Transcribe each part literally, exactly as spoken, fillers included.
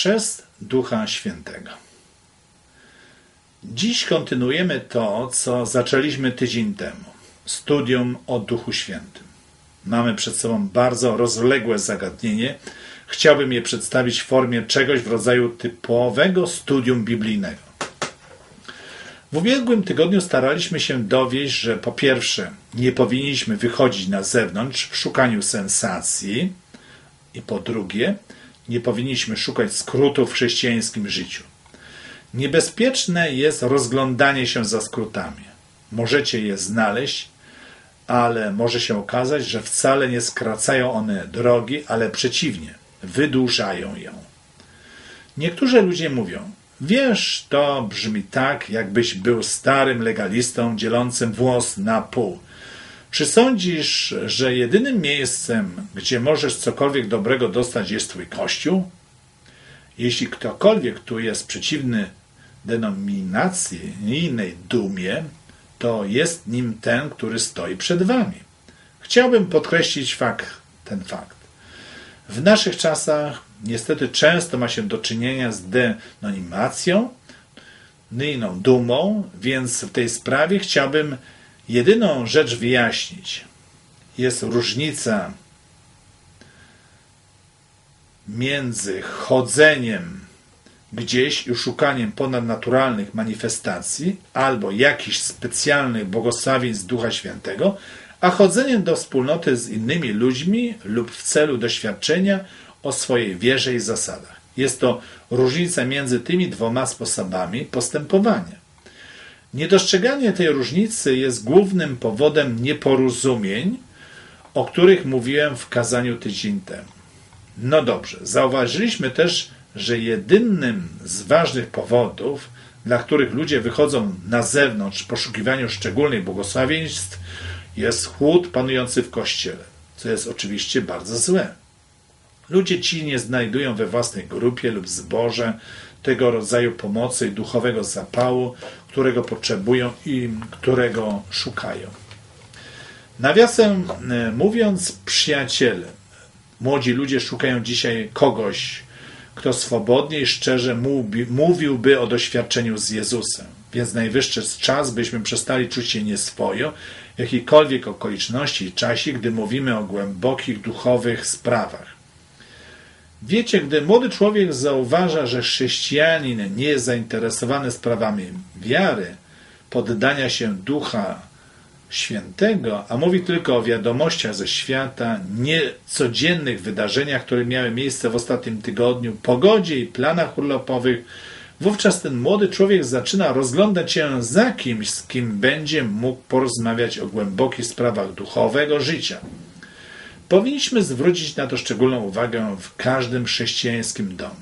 przez Ducha Świętego. Dziś kontynuujemy to, co zaczęliśmy tydzień temu. Studium o Duchu Świętym. Mamy przed sobą bardzo rozległe zagadnienie. Chciałbym je przedstawić w formie czegoś w rodzaju typowego studium biblijnego. W ubiegłym tygodniu staraliśmy się dowieść, że po pierwsze nie powinniśmy wychodzić na zewnątrz w szukaniu sensacji i po drugie nie powinniśmy szukać skrótów w chrześcijańskim życiu. Niebezpieczne jest rozglądanie się za skrótami. Możecie je znaleźć, ale może się okazać, że wcale nie skracają one drogi, ale przeciwnie, wydłużają ją. Niektórzy ludzie mówią: wiesz, to brzmi tak, jakbyś był starym legalistą dzielącym włos na pół. Czy sądzisz, że jedynym miejscem, gdzie możesz cokolwiek dobrego dostać, jest twój Kościół? Jeśli ktokolwiek tu jest przeciwny denominacyjnej dumie, to jest nim ten, który stoi przed wami. Chciałbym podkreślić fakt, ten fakt. W naszych czasach niestety często ma się do czynienia z denonimacją, inną dumą, więc w tej sprawie chciałbym jedyną rzecz wyjaśnić. Jest różnica między chodzeniem gdzieś i szukaniem ponadnaturalnych manifestacji albo jakichś specjalnych błogosławieństw Ducha Świętego, a chodzeniem do wspólnoty z innymi ludźmi lub w celu doświadczenia o swojej wierze i zasadach. Jest to różnica między tymi dwoma sposobami postępowania. Niedostrzeganie tej różnicy jest głównym powodem nieporozumień, o których mówiłem w kazaniu tydzień temu. No dobrze, zauważyliśmy też, że jedynym z ważnych powodów, dla których ludzie wychodzą na zewnątrz w poszukiwaniu szczególnych błogosławieństw, jest chłód panujący w Kościele, co jest oczywiście bardzo złe. Ludzie ci nie znajdują we własnej grupie lub zborze tego rodzaju pomocy i duchowego zapału, którego potrzebują i którego szukają. Nawiasem mówiąc, przyjaciele, młodzi ludzie szukają dzisiaj kogoś, kto swobodnie i szczerze mówi, mówiłby o doświadczeniu z Jezusem. Więc najwyższy czas, byśmy przestali czuć się nieswojo w jakiejkolwiek okoliczności i czasie, gdy mówimy o głębokich, duchowych sprawach. Wiecie, gdy młody człowiek zauważa, że chrześcijanin nie jest zainteresowany sprawami wiary, poddania się Ducha Świętego, a mówi tylko o wiadomościach ze świata, niecodziennych wydarzeniach, które miały miejsce w ostatnim tygodniu, pogodzie i planach urlopowych, wówczas ten młody człowiek zaczyna rozglądać się za kimś, z kim będzie mógł porozmawiać o głębokich sprawach duchowego życia. Powinniśmy zwrócić na to szczególną uwagę w każdym chrześcijańskim domu.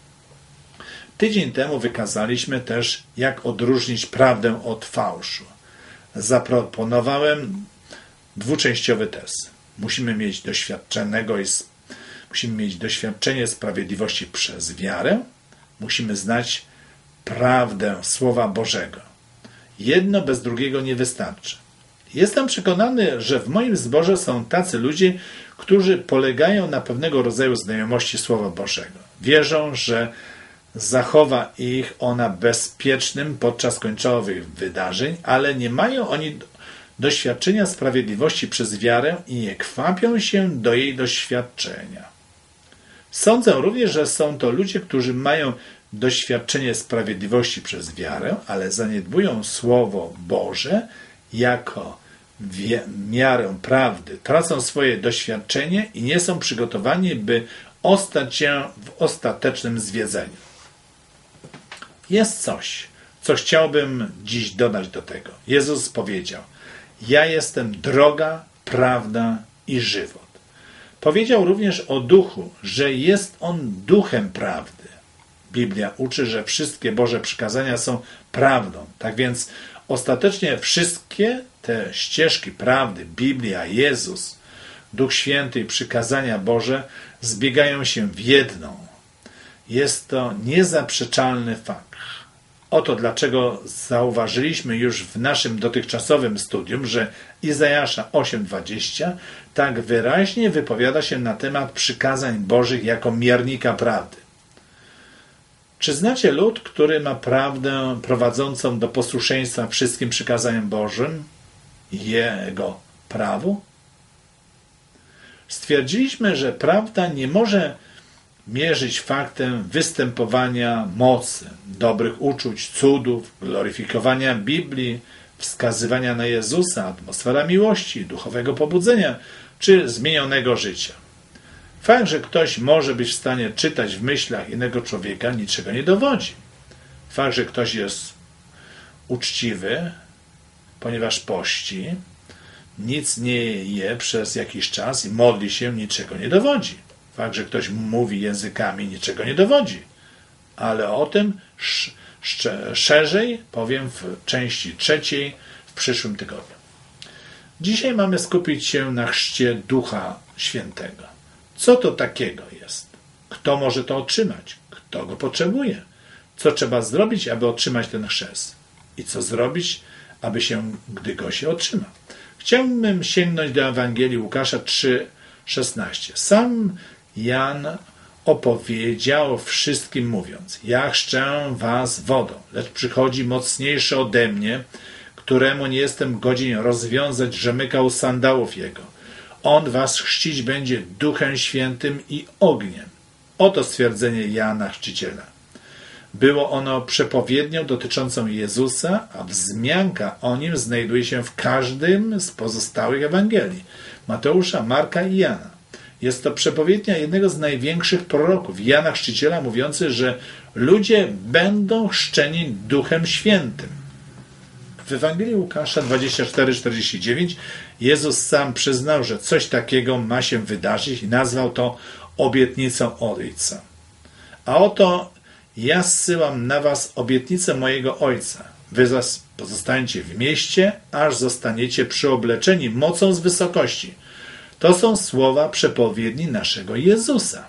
Tydzień temu wykazaliśmy też, jak odróżnić prawdę od fałszu. Zaproponowałem dwuczęściowy test. Musimy mieć doświadczonego i musimy mieć doświadczenie sprawiedliwości przez wiarę. Musimy znać prawdę Słowa Bożego. Jedno bez drugiego nie wystarczy. Jestem przekonany, że w moim zborze są tacy ludzie, którzy polegają na pewnego rodzaju znajomości Słowa Bożego. Wierzą, że zachowa ich ona bezpiecznym podczas końcowych wydarzeń, ale nie mają oni doświadczenia sprawiedliwości przez wiarę i nie kwapią się do jej doświadczenia. Sądzę również, że są to ludzie, którzy mają doświadczenie sprawiedliwości przez wiarę, ale zaniedbują Słowo Boże jako miarę prawdy. Tracą swoje doświadczenie i nie są przygotowani, by ostać się w ostatecznym zwiedzeniu. Jest coś, co chciałbym dziś dodać do tego. Jezus powiedział: ja jestem droga, prawda i żywot. Powiedział również o Duchu, że jest On duchem prawdy. Biblia uczy, że wszystkie Boże przykazania są prawdą. Tak więc ostatecznie wszystkie te ścieżki prawdy, Biblia, Jezus, Duch Święty i przykazania Boże zbiegają się w jedną. Jest to niezaprzeczalny fakt. Oto dlaczego zauważyliśmy już w naszym dotychczasowym studium, że Izajasza osiem dwadzieścia tak wyraźnie wypowiada się na temat przykazań Bożych jako miernika prawdy. Czy znacie lud, który ma prawdę prowadzącą do posłuszeństwa wszystkim przykazaniom Bożym i Jego prawu? Stwierdziliśmy, że prawda nie może mierzyć faktem występowania mocy, dobrych uczuć, cudów, gloryfikowania Biblii, wskazywania na Jezusa, atmosfera miłości, duchowego pobudzenia czy zmienionego życia. Fakt, że ktoś może być w stanie czytać w myślach innego człowieka, niczego nie dowodzi. Fakt, że ktoś jest uczciwy, ponieważ pości, nic nie je przez jakiś czas i modli się, niczego nie dowodzi. Fakt, że ktoś mówi językami, niczego nie dowodzi. Ale o tym szerzej powiem w części trzeciej w przyszłym tygodniu. Dzisiaj mamy skupić się na chrzcie Ducha Świętego. Co to takiego jest? Kto może to otrzymać? Kto go potrzebuje? Co trzeba zrobić, aby otrzymać ten chrzest? I co zrobić, aby się, gdy go się otrzyma? Chciałbym sięgnąć do Ewangelii Łukasza trzy szesnaście. Sam Jan opowiedział wszystkim mówiąc: ja chrzczę was wodą, lecz przychodzi mocniejszy ode mnie, któremu nie jestem godzien rozwiązać rzemykał sandałów jego. On was chrzcić będzie Duchem Świętym i ogniem. Oto stwierdzenie Jana Chrzciciela. Było ono przepowiednią dotyczącą Jezusa, a wzmianka o nim znajduje się w każdym z pozostałych Ewangelii Mateusza, Marka i Jana. Jest to przepowiednia jednego z największych proroków, Jana Chrzciciela, mówiący, że ludzie będą chrzczeni Duchem Świętym. W Ewangelii Łukasza dwadzieścia cztery czterdzieści dziewięć Jezus sam przyznał, że coś takiego ma się wydarzyć i nazwał to obietnicą Ojca. A oto ja zsyłam na was obietnicę mojego Ojca. Wy zaś pozostańcie w mieście, aż zostaniecie przyobleczeni mocą z wysokości. To są słowa przepowiedni naszego Jezusa.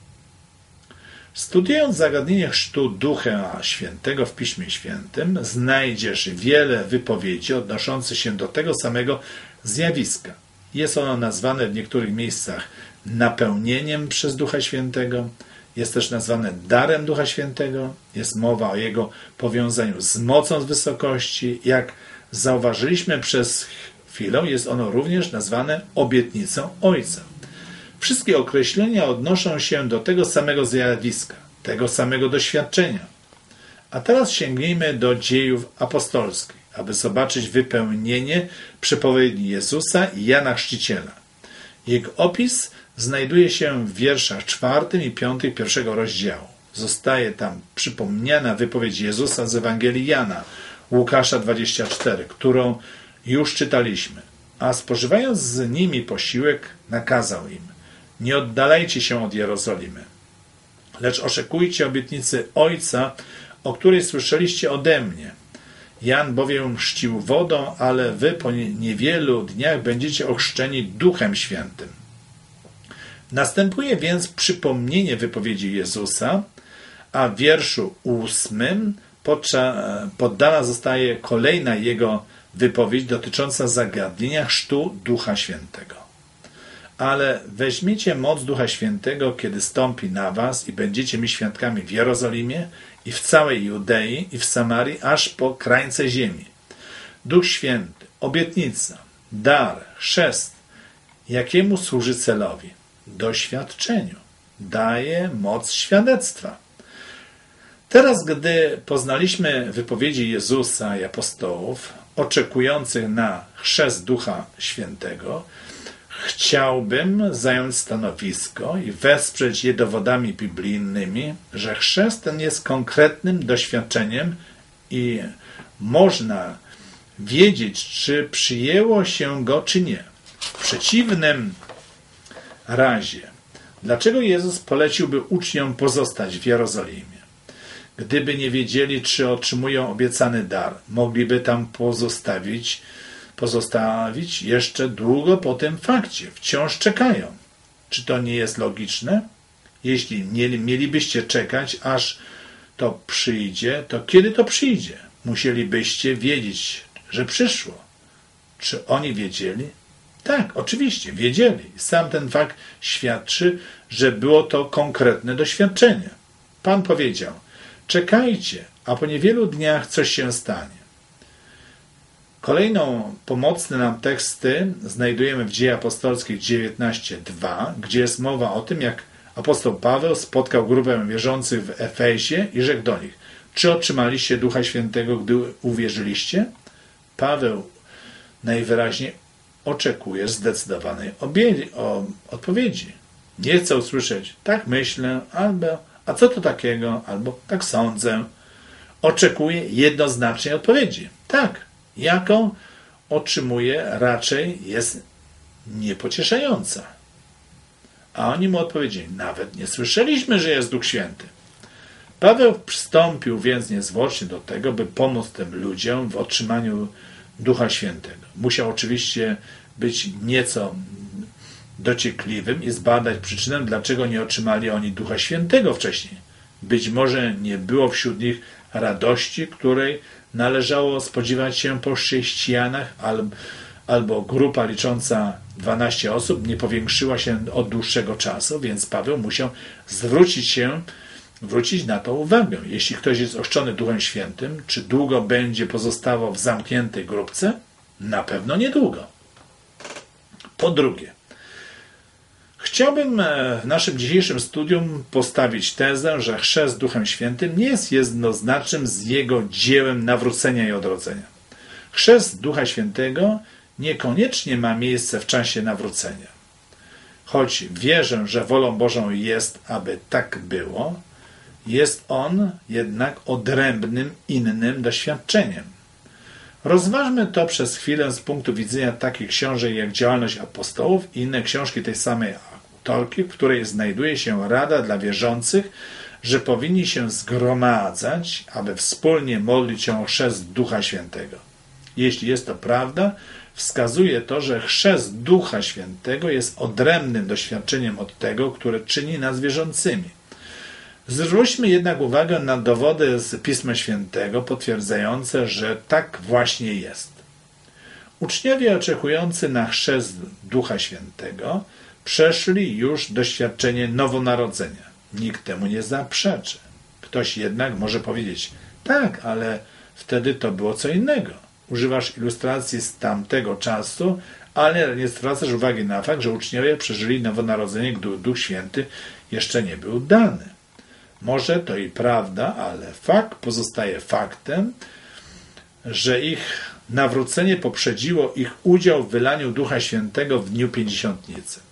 Studiując zagadnienie chrztu Ducha Świętego w Piśmie Świętym, znajdziesz wiele wypowiedzi odnoszących się do tego samego zjawiska. Jest ono nazwane w niektórych miejscach napełnieniem przez Ducha Świętego, jest też nazwane darem Ducha Świętego, jest mowa o jego powiązaniu z mocą z wysokości. Jak zauważyliśmy przez chwilę, jest ono również nazwane obietnicą Ojca. Wszystkie określenia odnoszą się do tego samego zjawiska, tego samego doświadczenia. A teraz sięgnijmy do Dziejów Apostolskich, aby zobaczyć wypełnienie przepowiedni Jezusa i Jana Chrzciciela. Jego opis znajduje się w wierszach czwartym i piątym pierwszego rozdziału. Zostaje tam przypomniana wypowiedź Jezusa z Ewangelii Jana, Łukasza dwadzieścia cztery, którą już czytaliśmy. A spożywając z nimi posiłek, nakazał im: nie oddalajcie się od Jerozolimy, lecz oczekujcie obietnicy Ojca, o której słyszeliście ode mnie. Jan bowiem chrzcił wodą, ale wy po niewielu dniach będziecie ochrzczeni Duchem Świętym. Następuje więc przypomnienie wypowiedzi Jezusa, a w wierszu ósmym poddana zostaje kolejna jego wypowiedź dotycząca zagadnienia chrztu Ducha Świętego. Ale weźmiecie moc Ducha Świętego, kiedy stąpi na was i będziecie mi świadkami w Jerozolimie i w całej Judei i w Samarii, aż po krańce ziemi. Duch Święty, obietnica, dar, chrzest, jakiemu służy celowi? Doświadczeniu. Daje moc świadectwa. Teraz, gdy poznaliśmy wypowiedzi Jezusa i apostołów oczekujących na chrzest Ducha Świętego, chciałbym zająć stanowisko i wesprzeć je dowodami biblijnymi, że chrzest ten jest konkretnym doświadczeniem i można wiedzieć, czy przyjęło się go, czy nie. W przeciwnym razie, dlaczego Jezus poleciłby uczniom pozostać w Jerozolimie? Gdyby nie wiedzieli, czy otrzymują obiecany dar, mogliby tam pozostawić pozostawić jeszcze długo po tym fakcie. Wciąż czekają. Czy to nie jest logiczne? Jeśli mieli, mielibyście czekać, aż to przyjdzie, to kiedy to przyjdzie? Musielibyście wiedzieć, że przyszło. Czy oni wiedzieli? Tak, oczywiście, wiedzieli. Sam ten fakt świadczy, że było to konkretne doświadczenie. Pan powiedział: czekajcie, a po niewielu dniach coś się stanie. Kolejną pomocne nam teksty znajdujemy w Dziejach Apostolskich dziewiętnaście dwa, gdzie jest mowa o tym, jak apostoł Paweł spotkał grupę wierzących w Efezie i rzekł do nich: czy otrzymaliście Ducha Świętego, gdy uwierzyliście? Paweł najwyraźniej oczekuje zdecydowanej odpowiedzi. Nie chce usłyszeć: tak myślę, albo a co to takiego, albo tak sądzę. Oczekuje jednoznacznej odpowiedzi. Tak. Jaką otrzymuje, raczej jest niepocieszająca. A oni mu odpowiedzieli: nawet nie słyszeliśmy, że jest Duch Święty. Paweł przystąpił więc niezwłocznie do tego, by pomóc tym ludziom w otrzymaniu Ducha Świętego. Musiał oczywiście być nieco dociekliwym i zbadać przyczynę, dlaczego nie otrzymali oni Ducha Świętego wcześniej. Być może nie było wśród nich radości, której należało spodziewać się po chrześcijanach, albo grupa licząca dwanaście osób nie powiększyła się od dłuższego czasu, więc Paweł musiał zwrócić się, zwrócić na to uwagę. Jeśli ktoś jest ochrzczony Duchem Świętym, czy długo będzie pozostawał w zamkniętej grupce? Na pewno niedługo. Po drugie, chciałbym w naszym dzisiejszym studium postawić tezę, że chrzest Duchem Świętym nie jest jednoznacznym z jego dziełem nawrócenia i odrodzenia. Chrzest Ducha Świętego niekoniecznie ma miejsce w czasie nawrócenia. Choć wierzę, że wolą Bożą jest, aby tak było, jest on jednak odrębnym, innym doświadczeniem. Rozważmy to przez chwilę z punktu widzenia takich książek jak Działalność Apostołów i inne książki tej samej autorki, w której znajduje się rada dla wierzących, że powinni się zgromadzać, aby wspólnie modlić się o chrzest Ducha Świętego. Jeśli jest to prawda, wskazuje to, że chrzest Ducha Świętego jest odrębnym doświadczeniem od tego, które czyni nas wierzącymi. Zwróćmy jednak uwagę na dowody z Pisma Świętego potwierdzające, że tak właśnie jest. Uczniowie oczekujący na chrzest Ducha Świętego przeszli już doświadczenie nowonarodzenia. Nikt temu nie zaprzeczy. Ktoś jednak może powiedzieć: tak, ale wtedy to było co innego. Używasz ilustracji z tamtego czasu, ale nie zwracasz uwagi na fakt, że uczniowie przeżyli nowonarodzenie, gdy Duch Święty jeszcze nie był dany. Może to i prawda, ale fakt pozostaje faktem, że ich nawrócenie poprzedziło ich udział w wylaniu Ducha Świętego w dniu Pięćdziesiątnicy.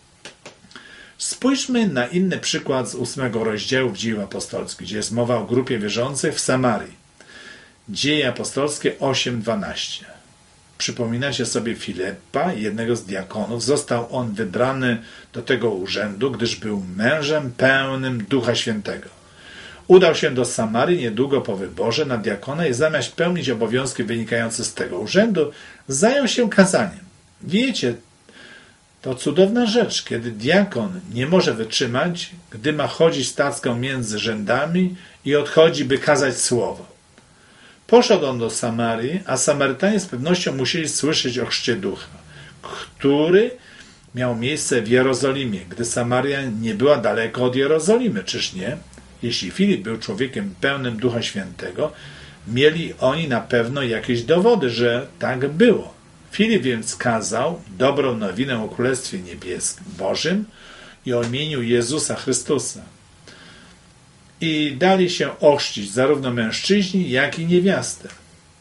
Spójrzmy na inny przykład z ósmego rozdziału Dziejów Apostolskich, gdzie jest mowa o grupie wierzących w Samarii. Dzieje Apostolskie osiem dwanaście. Przypominacie sobie Filipa, jednego z diakonów. Został on wybrany do tego urzędu, gdyż był mężem pełnym Ducha Świętego. Udał się do Samarii niedługo po wyborze na diakona i zamiast pełnić obowiązki wynikające z tego urzędu, zajął się kazaniem. Wiecie, to cudowna rzecz, kiedy diakon nie może wytrzymać, gdy ma chodzić stacką między rzędami i odchodzi, by kazać słowo. Poszedł on do Samarii, a Samarytanie z pewnością musieli słyszeć o chrzcie Ducha, który miał miejsce w Jerozolimie, gdy Samaria nie była daleko od Jerozolimy, czyż nie? Jeśli Filip był człowiekiem pełnym Ducha Świętego, mieli oni na pewno jakieś dowody, że tak było. Filip więc kazał dobrą nowinę o Królestwie Niebieskim, Bożym i o imieniu Jezusa Chrystusa. I dali się ochrzcić zarówno mężczyźni, jak i niewiasty.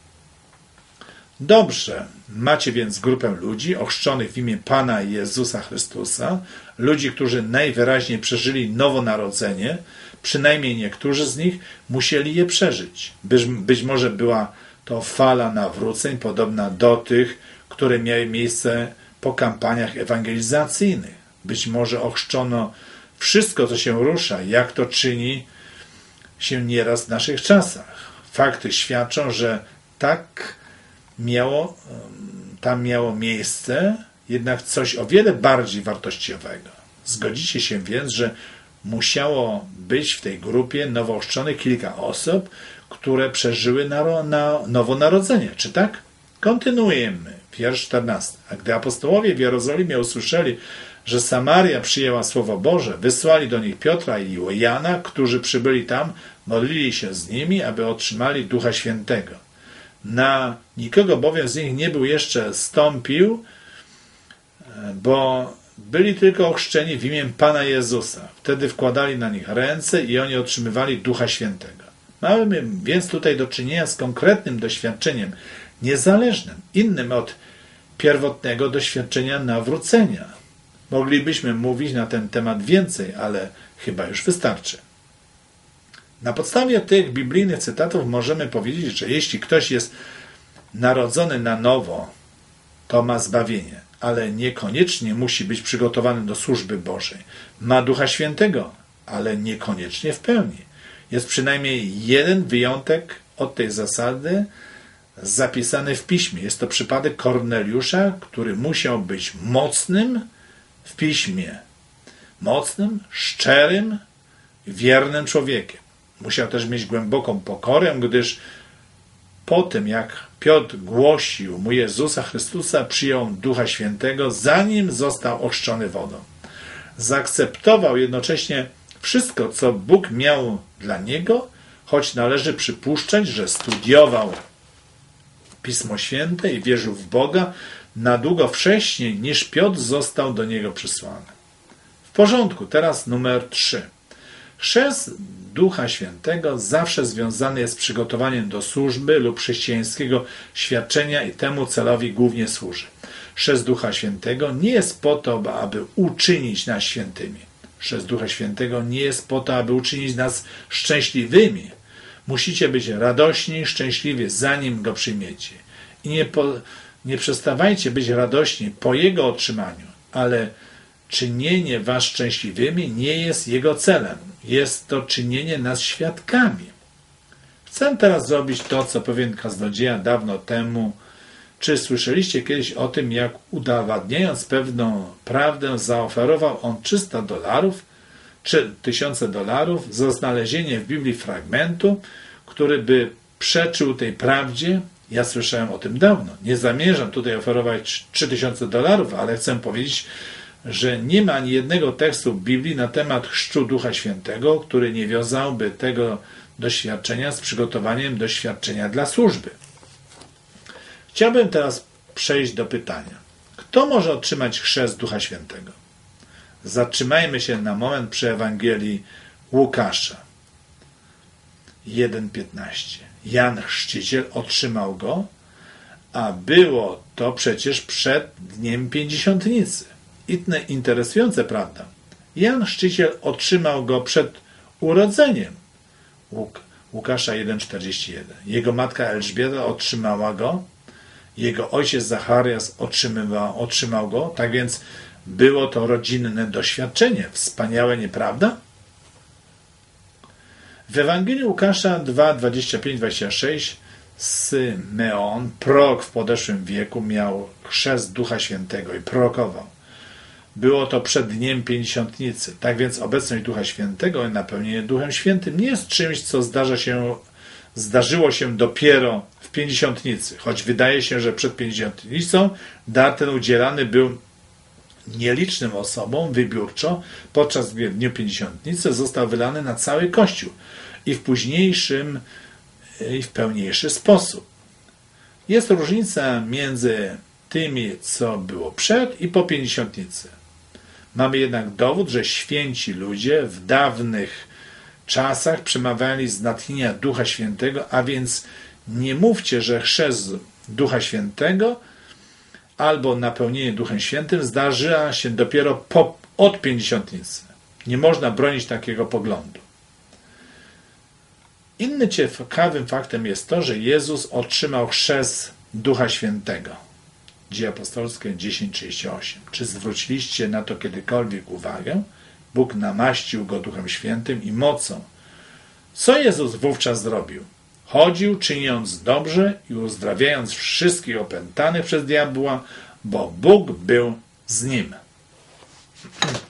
Dobrze, macie więc grupę ludzi ochrzczonych w imię Pana Jezusa Chrystusa, ludzi, którzy najwyraźniej przeżyli nowonarodzenie, przynajmniej niektórzy z nich musieli je przeżyć. Być, być może była to fala nawróceń podobna do tych, które miały miejsce po kampaniach ewangelizacyjnych. Być może ochrzczono wszystko, co się rusza, jak to czyni się nieraz w naszych czasach. Fakty świadczą, że tak miało, tam miało miejsce jednak coś o wiele bardziej wartościowego. Zgodzicie się więc, że musiało być w tej grupie nowoochrzczonych kilka osób, które przeżyły na, na nowonarodzenie. Czy tak? Kontynuujemy. Wiersz czternasty. A gdy apostołowie w Jerozolimie usłyszeli, że Samaria przyjęła Słowo Boże, wysłali do nich Piotra i Jana, którzy przybyli tam Modlili się z nimi, aby otrzymali Ducha Świętego. Na nikogo bowiem z nich nie był jeszcze stąpił, bo byli tylko ochrzczeni w imię Pana Jezusa. Wtedy wkładali na nich ręce i oni otrzymywali Ducha Świętego. Mamy więc tutaj do czynienia z konkretnym doświadczeniem, niezależnym, innym od pierwotnego doświadczenia nawrócenia. Moglibyśmy mówić na ten temat więcej, ale chyba już wystarczy. Na podstawie tych biblijnych cytatów możemy powiedzieć, że jeśli ktoś jest narodzony na nowo, to ma zbawienie, ale niekoniecznie musi być przygotowany do służby Bożej. Ma Ducha Świętego, ale niekoniecznie w pełni. Jest przynajmniej jeden wyjątek od tej zasady zapisany w Piśmie. Jest to przypadek Korneliusza, który musiał być mocnym w Piśmie. Mocnym, szczerym, wiernym człowiekiem. Musiał też mieć głęboką pokorę, gdyż po tym, jak Piotr głosił mu Jezusa Chrystusa, przyjął Ducha Świętego, zanim został ochrzczony wodą. Zaakceptował jednocześnie wszystko, co Bóg miał dla niego, choć należy przypuszczać, że studiował Pismo Święte i wierzył w Boga na długo wcześniej, niż Piotr został do niego przysłany. W porządku, teraz numer trzy. Chrzest Ducha Świętego zawsze związany jest z przygotowaniem do służby lub chrześcijańskiego świadczenia i temu celowi głównie służy. Chrzest Ducha Świętego nie jest po to, aby uczynić nas świętymi. Chrzest Ducha Świętego nie jest po to, aby uczynić nas szczęśliwymi. Musicie być radośni i szczęśliwi, zanim Go przyjmiecie. I nie, po, nie przestawajcie być radośni po Jego otrzymaniu, ale czynienie was szczęśliwymi nie jest Jego celem. Jest to czynienie nas świadkami. Chcę teraz zrobić to, co pewien kaznodzieja dawno temu. Czy słyszeliście kiedyś o tym, jak udowadniając pewną prawdę zaoferował on trzysta dolarów, czy tysiące dolarów za znalezienie w Biblii fragmentu, który by przeczył tej prawdzie? Ja słyszałem o tym dawno. Nie zamierzam tutaj oferować trzy tysiące dolarów, ale chcę powiedzieć, że nie ma ani jednego tekstu w Biblii na temat chrztu Ducha Świętego, który nie wiązałby tego doświadczenia z przygotowaniem doświadczenia dla służby. Chciałbym teraz przejść do pytania. Kto może otrzymać chrzest Ducha Świętego? Zatrzymajmy się na moment przy Ewangelii Łukasza jeden piętnaście. Jan Chrzciciel otrzymał go, a było to przecież przed dniem Pięćdziesiątnicy. Inne interesujące, prawda? Jan Chrzciciel otrzymał go przed urodzeniem. Łuk, Łukasza jeden czterdzieści jeden. Jego matka Elżbieta otrzymała go, jego ojciec Zacharias otrzymywał, otrzymał go, tak więc było to rodzinne doświadczenie. Wspaniałe, nieprawda? W Ewangelii Łukasza dwa dwadzieścia pięć dwadzieścia sześć Symeon, prorok w podeszłym wieku, miał chrzest Ducha Świętego i prorokował. Było to przed dniem Pięćdziesiątnicy. Tak więc obecność Ducha Świętego i napełnienie Duchem Świętym nie jest czymś, co zdarza się, zdarzyło się dopiero w Pięćdziesiątnicy. Choć wydaje się, że przed Pięćdziesiątnicą dar ten udzielany był nielicznym osobom wybiórczo, podczas gdy w dniu Pięćdziesiątnicy został wylany na cały Kościół i w późniejszym i w pełniejszy sposób. Jest różnica między tymi, co było przed i po Pięćdziesiątnicy. Mamy jednak dowód, że święci ludzie w dawnych czasach przemawiali z natchnienia Ducha Świętego, a więc nie mówcie, że chrzest Ducha Świętego albo napełnienie Duchem Świętym zdarzyła się dopiero po, od Pięćdziesiątnicy. Nie można bronić takiego poglądu. Innym ciekawym faktem jest to, że Jezus otrzymał chrzest Ducha Świętego. Dzieje apostolskie dziesięć trzydzieści osiem. Czy zwróciliście na to kiedykolwiek uwagę? Bóg namaścił go Duchem Świętym i mocą. Co Jezus wówczas zrobił? Chodził, czyniąc dobrze i uzdrawiając wszystkich opętanych przez diabła, bo Bóg był z nim.